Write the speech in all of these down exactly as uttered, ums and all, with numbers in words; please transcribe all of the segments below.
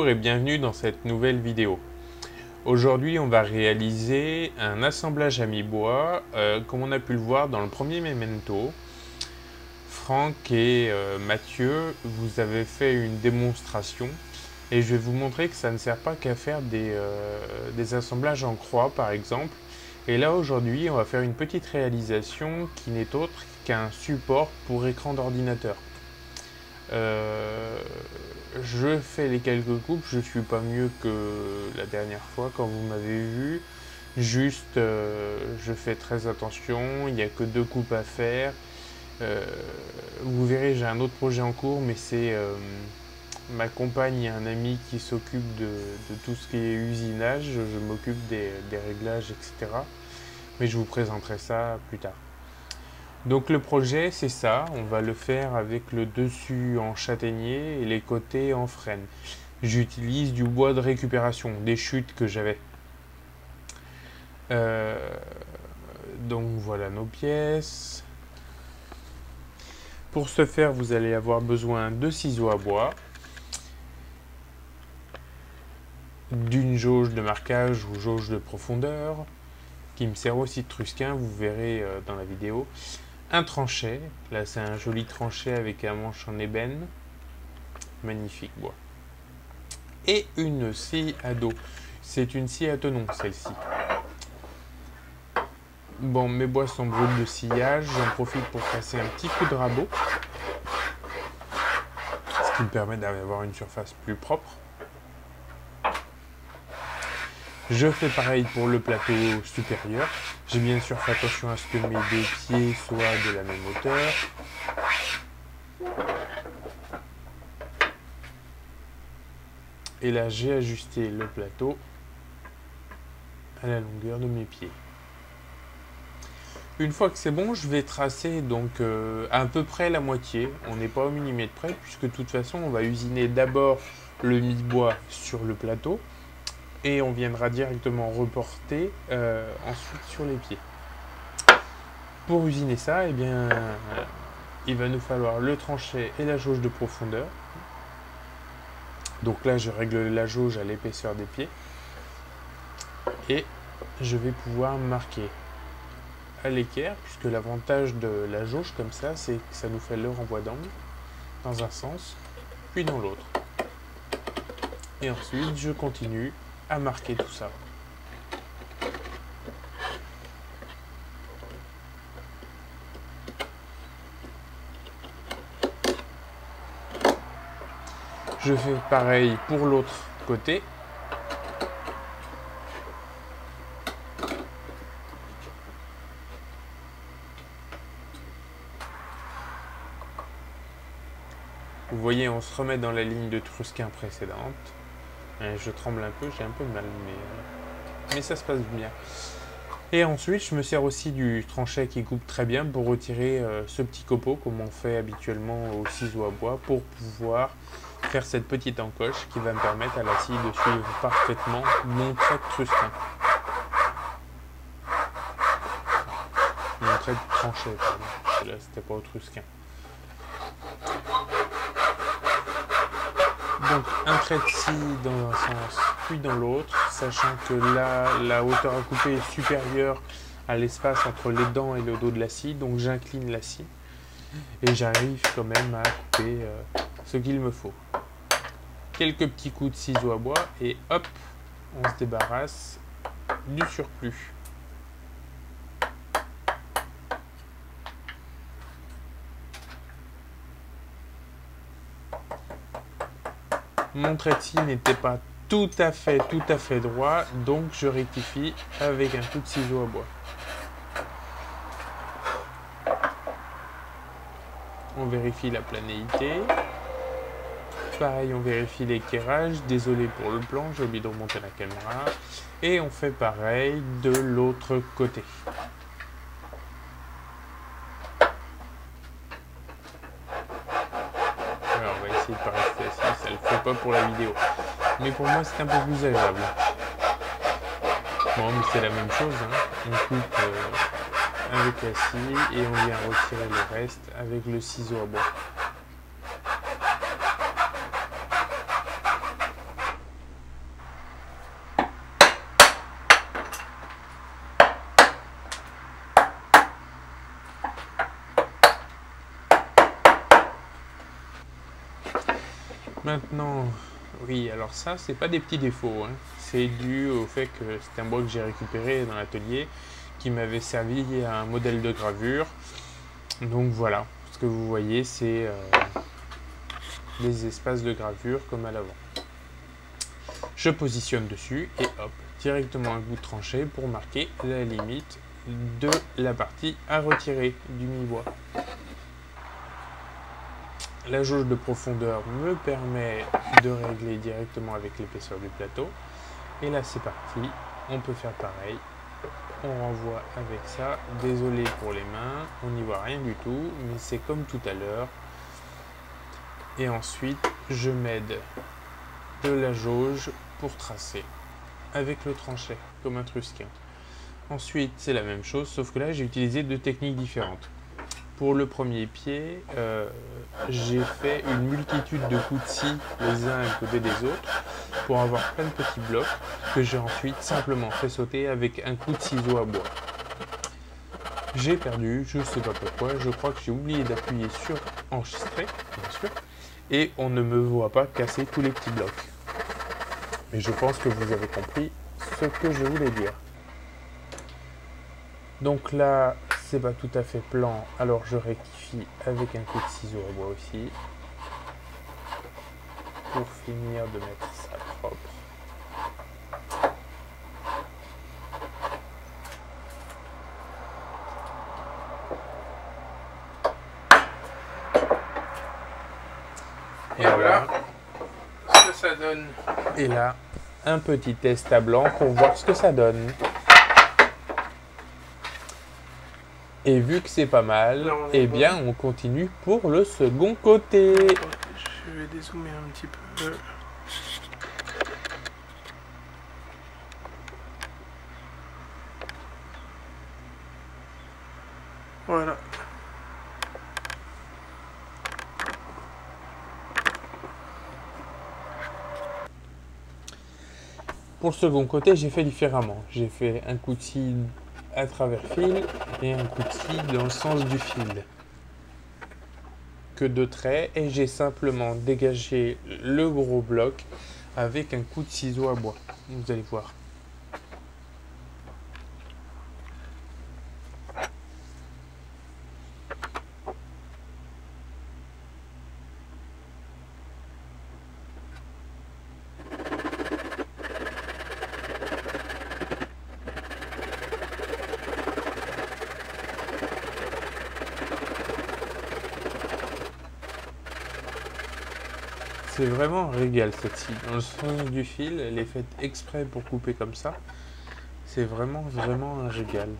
et bienvenue dans cette nouvelle vidéo. Aujourd'hui on va réaliser un assemblage à mi-bois. Euh, comme on a pu le voir dans le premier Memento, Franck et euh, Mathieu vous avez fait une démonstration et je vais vous montrer que ça ne sert pas qu'à faire des, euh, des assemblages en croix par exemple. Et là aujourd'hui on va faire une petite réalisation qui n'est autre qu'un support pour écran d'ordinateur. Euh, je fais les quelques coupes, je suis pas mieux que la dernière fois quand vous m'avez vu. Juste, euh, je fais très attention, il n'y a que deux coupes à faire. Euh, vous verrez, j'ai un autre projet en cours, mais c'est euh, ma compagne et un ami qui s'occupent de, de tout ce qui est usinage. Je m'occupe des, des réglages, et cetera. Mais je vous présenterai ça plus tard. Donc le projet c'est ça, on va le faire avec le dessus en châtaignier et les côtés en frêne. J'utilise du bois de récupération, des chutes que j'avais. Euh, donc voilà nos pièces. Pour ce faire vous allez avoir besoin de ciseaux à bois, d'une jauge de marquage ou jauge de profondeur, qui me sert aussi de trusquin, vous verrez euh, dans la vidéo. Un tranchet, là c'est un joli tranchet avec un manche en ébène, magnifique bois. Et une scie à dos, c'est une scie à tenon celle-ci. Bon, mes bois sont bruts de sciage, j'en profite pour passer un petit coup de rabot, ce qui me permet d'avoir une surface plus propre. Je fais pareil pour le plateau supérieur. J'ai bien sûr fait attention à ce que mes deux pieds soient de la même hauteur. Et là, j'ai ajusté le plateau à la longueur de mes pieds. Une fois que c'est bon, je vais tracer donc euh, à peu près la moitié. On n'est pas au millimètre près, puisque de toute façon, on va usiner d'abord le mi-bois sur le plateau. Et on viendra directement reporter euh, ensuite sur les pieds. Pour usiner ça, eh bien, euh, il va nous falloir le tranchet et la jauge de profondeur. Donc là, je règle la jauge à l'épaisseur des pieds. Et je vais pouvoir marquer à l'équerre, puisque l'avantage de la jauge comme ça, c'est que ça nous fait le renvoi d'angle dans un sens, puis dans l'autre. Et ensuite, je continue à marquer tout ça. Je fais pareil pour l'autre côté. Vous voyez, on se remet dans la ligne de trusquin précédente. Je tremble un peu, j'ai un peu de mal, mais, mais ça se passe bien. Et ensuite, je me sers aussi du tranchet qui coupe très bien pour retirer euh, ce petit copeau, comme on fait habituellement au ciseau à bois, pour pouvoir faire cette petite encoche qui va me permettre à la scie de suivre parfaitement mon trait de trusquin. Mon trait de tranchet, pardon. Là, c'était pas au trusquin. Donc un trait de scie dans un sens puis dans l'autre, sachant que là la hauteur à couper est supérieure à l'espace entre les dents et le dos de la scie, donc j'incline la scie et j'arrive quand même à couper euh, ce qu'il me faut. Quelques petits coups de ciseaux à bois et hop, on se débarrasse du surplus. Mon trait de scie n'était pas tout à fait, tout à fait droit, donc je rectifie avec un coup de ciseau à bois. On vérifie la planéité. Pareil, on vérifie l'équerrage. Désolé pour le plan, j'ai oublié de remonter la caméra. Et on fait pareil de l'autre côté. Alors, on va essayer de pas rester assis, ça le fait pas pour la vidéo. Mais pour moi, c'est un peu plus agréable. Bon, mais c'est la même chose, hein. On coupe euh, avec la scie et on vient retirer le reste avec le ciseau à bois. Maintenant, oui, alors ça, c'est pas des petits défauts, hein. C'est dû au fait que c'est un bois que j'ai récupéré dans l'atelier qui m'avait servi à un modèle de gravure. Donc voilà, ce que vous voyez, c'est euh, des espaces de gravure comme à l'avant. Je positionne dessus et hop, directement un bout de tranchée pour marquer la limite de la partie à retirer du mi-bois. La jauge de profondeur me permet de régler directement avec l'épaisseur du plateau. Et là c'est parti, on peut faire pareil. On renvoie avec ça. Désolé pour les mains, on n'y voit rien du tout, mais c'est comme tout à l'heure. Et ensuite, je m'aide de la jauge pour tracer avec le tranchet, comme un trusquin. Ensuite, c'est la même chose, sauf que là, j'ai utilisé deux techniques différentes. Pour le premier pied, euh, j'ai fait une multitude de coups de scie les uns à côté des autres pour avoir plein de petits blocs que j'ai ensuite simplement fait sauter avec un coup de ciseau à bois. J'ai perdu, je ne sais pas pourquoi, je crois que j'ai oublié d'appuyer sur enregistrer, bien sûr, et on ne me voit pas casser tous les petits blocs. Mais je pense que vous avez compris ce que je voulais dire. Donc là, c'est pas tout à fait plan, alors je rectifie avec un coup de ciseau à bois aussi, pour finir de mettre ça propre. Et, Et voilà ce que ça donne. Et là, un petit test à blanc pour voir ce que ça donne. Et vu que c'est pas mal, non, eh bon. bien on continue pour le second côté. Je vais dézoomer un petit peu. Voilà. Pour le second côté, j'ai fait différemment. J'ai fait un coup de scie à travers fil et un coup de scie dans le sens du fil. Que de traits, et j'ai simplement dégagé le gros bloc avec un coup de ciseau à bois. Vous allez voir. C'est vraiment un régal cette scie. Dans le sens du fil, elle est faite exprès pour couper comme ça. C'est vraiment, vraiment un régal.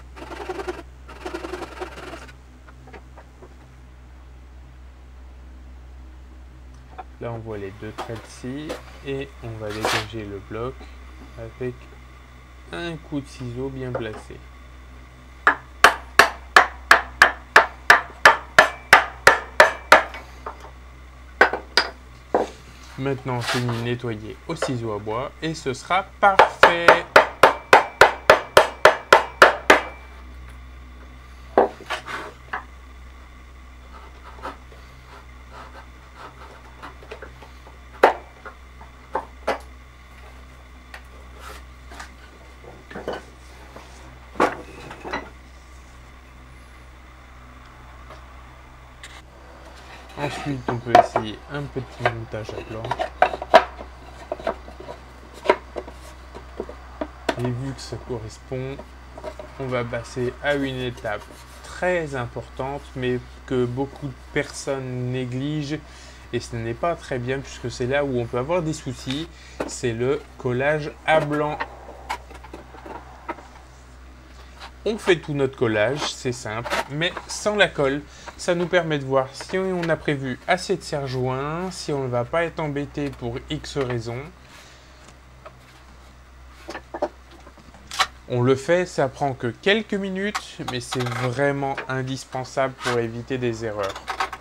Là, on voit les deux traits de scie et on va dégager le bloc avec un coup de ciseau bien placé. Maintenant, c'est nettoyer au ciseau à bois et ce sera parfait. Ensuite, on peut essayer un petit montage à blanc. Et vu que ça correspond, on va passer à une étape très importante, mais que beaucoup de personnes négligent. Et ce n'est pas très bien, puisque c'est là où on peut avoir des soucis. C'est le collage à blanc. On fait tout notre collage, c'est simple, mais sans la colle. Ça nous permet de voir si on a prévu assez de serre-joints, si on ne va pas être embêté pour X raisons. On le fait, ça prend que quelques minutes, mais c'est vraiment indispensable pour éviter des erreurs.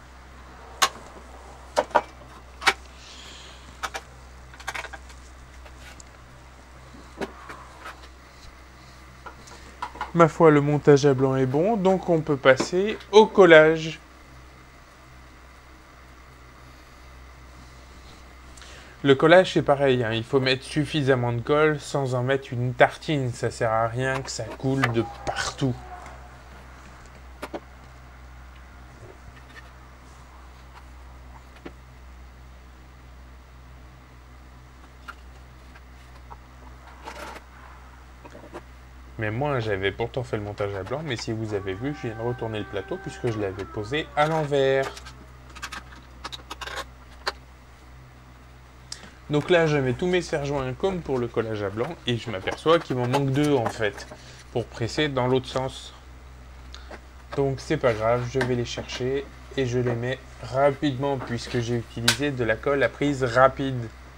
Ma foi, le montage à blanc est bon, donc on peut passer au collage. Le collage c'est pareil, hein, il faut mettre suffisamment de colle sans en mettre une tartine, ça sert à rien que ça coule de partout. Mais moi j'avais pourtant fait le montage à blanc, mais si vous avez vu, je viens de retourner le plateau puisque je l'avais posé à l'envers. Donc là, je mets tous mes serre-joints comme pour le collage à blanc et je m'aperçois qu'il m'en manque deux en fait pour presser dans l'autre sens. Donc c'est pas grave, je vais les chercher et je les mets rapidement puisque j'ai utilisé de la colle à prise rapide.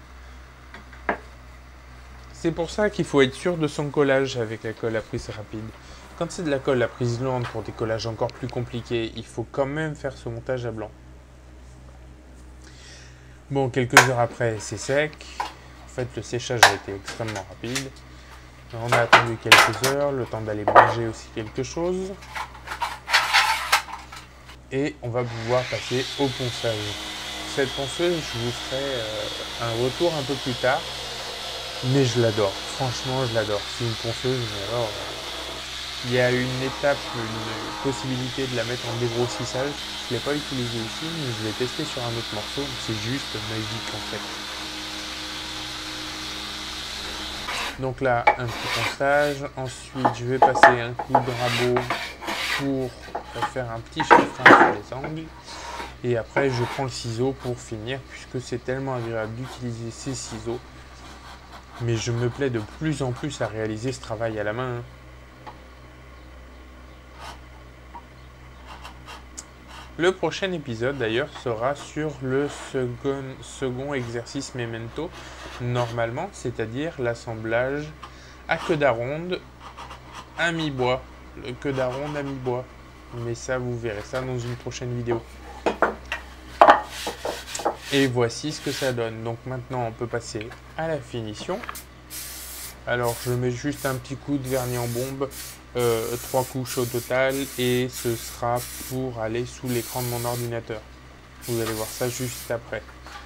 C'est pour ça qu'il faut être sûr de son collage avec la colle à prise rapide. Quand c'est de la colle à prise lente pour des collages encore plus compliqués, il faut quand même faire ce montage à blanc. Bon, quelques heures après, c'est sec. En fait, le séchage a été extrêmement rapide. On a attendu quelques heures, le temps d'aller manger aussi quelque chose. Et on va pouvoir passer au ponçage. Cette ponceuse, je vous ferai euh, un retour un peu plus tard. Mais je l'adore. Franchement, je l'adore. C'est une ponceuse, mais alors... Il y a une étape, une possibilité de la mettre en dégrossissage. Je ne l'ai pas utilisé ici, mais je l'ai testé sur un autre morceau. C'est juste magique en fait. Donc là, un petit ponçage. Ensuite, je vais passer un coup de rabot pour faire un petit chanfrein sur les angles. Et après, je prends le ciseau pour finir, puisque c'est tellement agréable d'utiliser ces ciseaux. Mais je me plais de plus en plus à réaliser ce travail à la main. Le prochain épisode d'ailleurs sera sur le second, second exercice Memento, normalement, c'est-à-dire l'assemblage à queue d'aronde à mi-bois. Le queue d'aronde à mi-bois. Mais ça, vous verrez ça dans une prochaine vidéo. Et voici ce que ça donne. Donc maintenant, on peut passer à la finition. Alors, je mets juste un petit coup de vernis en bombe. Euh, trois couches au total et ce sera pour aller sous l'écran de mon ordinateur. Vous allez voir ça juste après.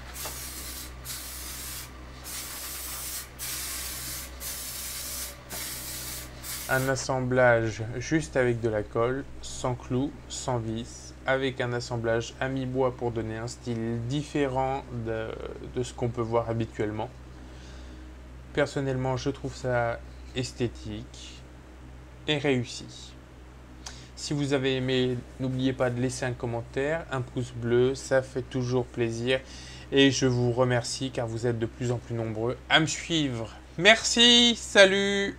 Un assemblage juste avec de la colle, sans clous, sans vis, avec un assemblage à mi-bois pour donner un style différent de, de ce qu'on peut voir habituellement. Personnellement, je trouve ça esthétique et réussi. Si vous avez aimé, n'oubliez pas de laisser un commentaire, un pouce bleu, ça fait toujours plaisir. Et je vous remercie car vous êtes de plus en plus nombreux à me suivre. Merci, salut!